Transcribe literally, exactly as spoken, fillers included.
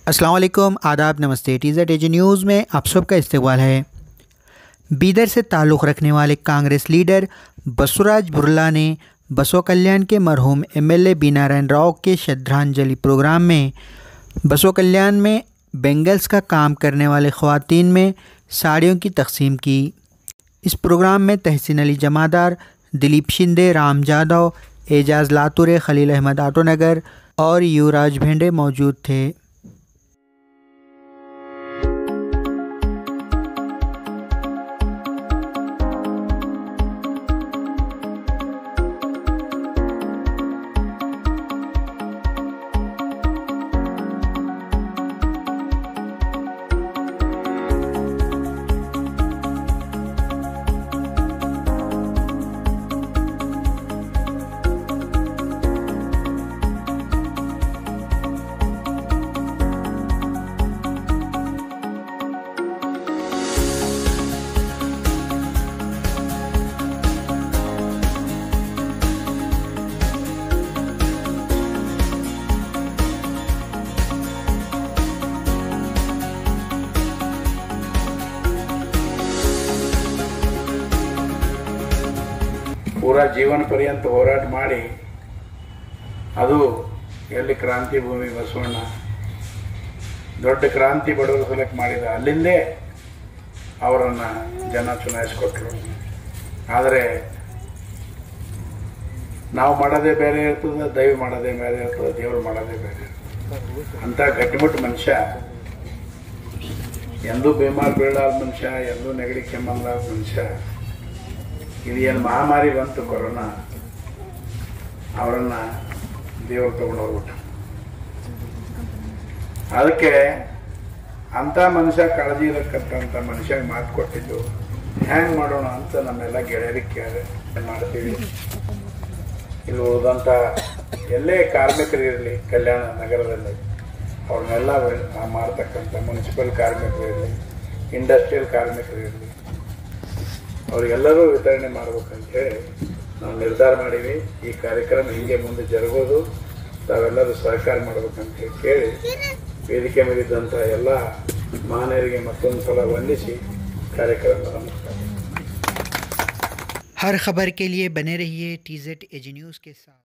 अस्सलाम वालेकुम, आदाब, नमस्ते। टीज़ेड एजी न्यूज़ में आप सबका इस्तकबाल है। बीदर से ताल्लुक़ रखने वाले कांग्रेस लीडर बसवराज बुर्ला ने बसव कल्याण के मरहूम एमएलए बीनारायण राव के श्रद्धांजलि प्रोग्राम में बसव कल्याण में बेंगल्स का काम करने वाले ख़वातीन में साड़ियों की तकसीम की। इस प्रोग्राम में तहसीन अली जमादार, दिलीप शिंदे, राम जादव, एजाज़ लातुरे, खलील अहमद आटोनगर और युवराज भेंडे मौजूद थे। पूरा जीवन पर्यंत ಹೋರಾಟ ಮಾಡಿ ಅದು ಎಲ್ಲಿ ಕ್ರಾಂತಿ ಭೂಮಿ ಬಸವಣ್ಣ ದೊಡ್ಡ ಕ್ರಾಂತಿ ಬಡವರ ಸಲಕ್ಕೆ ಮಾಡಿದ ಅಲ್ಲಿಂದೇ ಅವರನ್ನ ಜನ ಚುನಾಯಿಸಿಕೊಟ್ರು. ಆದರೆ ನಾವು ಮಾಡೋದೇ ಬೇರೆ ಇರ್ತದೆ, ದೈವ ಮಾಡೋದೇ ಬೇರೆ ಇರ್ತದೆ, ದೇವರು ಮಾಡೋದೇ ಬೇರೆ ಇರ್ತದೆ. ಅಂತ ಗಟ್ಟಿಮುಟ್ಟು ಮನುಷ್ಯ, ಎಂದೂ ಬೇಮಾರ್ ಬೀಳಾದ ಮನುಷ್ಯ, ಎಂದೂ ನೆಗಡಿ ಕೆಮ್ಮಲಾದ ಮನುಷ್ಯ. ಇದು ಏನು ಮಹಾಮಾರಿ ಬಂತು ಕೊರೋನಾ, ಅವರನ್ನು ದೇವರು ತಗೊಂಡು ಹೋಗ್ಬಿಟ್ಟು. ಅದಕ್ಕೆ ಅಂಥ ಮನುಷ್ಯ, ಕಾಳಜಿ ಇರಕ್ಕಂಥ ಮನುಷ್ಯಗೆ ಮಾತು ಕೊಟ್ಟಿದ್ದು ಹ್ಯಾಂಗೆ ಮಾಡೋಣ ಅಂತ ನಮ್ಮೆಲ್ಲ ಗೆಳೆಯರಿಗೆ ಕೇಳಿ ಮಾಡ್ತೀವಿ. ಇಲ್ಲಿ ಉಳಿದಂಥ ಎಲ್ಲೇ ಕಾರ್ಮಿಕರಿರಲಿ ಕಲ್ಯಾಣ ನಗರದಲ್ಲಿ, ಅವ್ರನ್ನೆಲ್ಲ ಮಾಡ್ತಕ್ಕಂಥ ಮುನ್ಸಿಪಲ್ ಕಾರ್ಮಿಕರು ಇರಲಿ, ಇಂಡಸ್ಟ್ರಿಯಲ್ ಕಾರ್ಮಿಕರು ಇರಲಿ, ಅವರಿಗೆಲ್ಲರೂ ವಿತರಣೆ ಮಾಡ್ಬೇಕಂತ ಹೇಳಿ ನಾವು ನಿರ್ಧಾರ ಮಾಡೀವಿ. ಈ ಕಾರ್ಯಕ್ರಮ ಹಿಂಗೆ ಮುಂದೆ ಜರುಗೋದು, ತಾವೆಲ್ಲರೂ ಸಹಕಾರ ಮಾಡ್ಬೇಕಂತ ಹೇಳಿ ಕೇಳಿ ವೇದಿಕೆ ಮೇಲಿದ್ದಂಥ ಎಲ್ಲ ಮಹನೀಯರಿಗೆ ಮತ್ತೊಂದು ಸಲ ವಂದಿಸಿ ಕಾರ್ಯಕ್ರಮ ನಮಸ್ಕಾರ. हर खबर के लिए बने रहिए टीज़ेड एजी न्यूज़ के साथ।